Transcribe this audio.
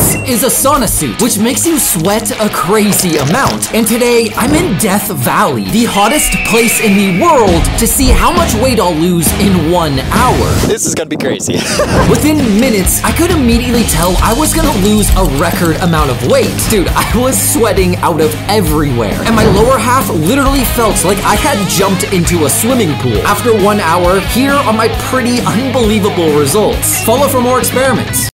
This is a sauna suit, which makes you sweat a crazy amount. And today, I'm in Death Valley, the hottest place in the world, to see how much weight I'll lose in 1 hour. This is gonna be crazy. Within minutes, I could immediately tell I was gonna lose a record amount of weight. Dude, I was sweating out of everywhere, and my lower half literally felt like I had jumped into a swimming pool. After 1 hour, here are my pretty unbelievable results. Follow for more experiments.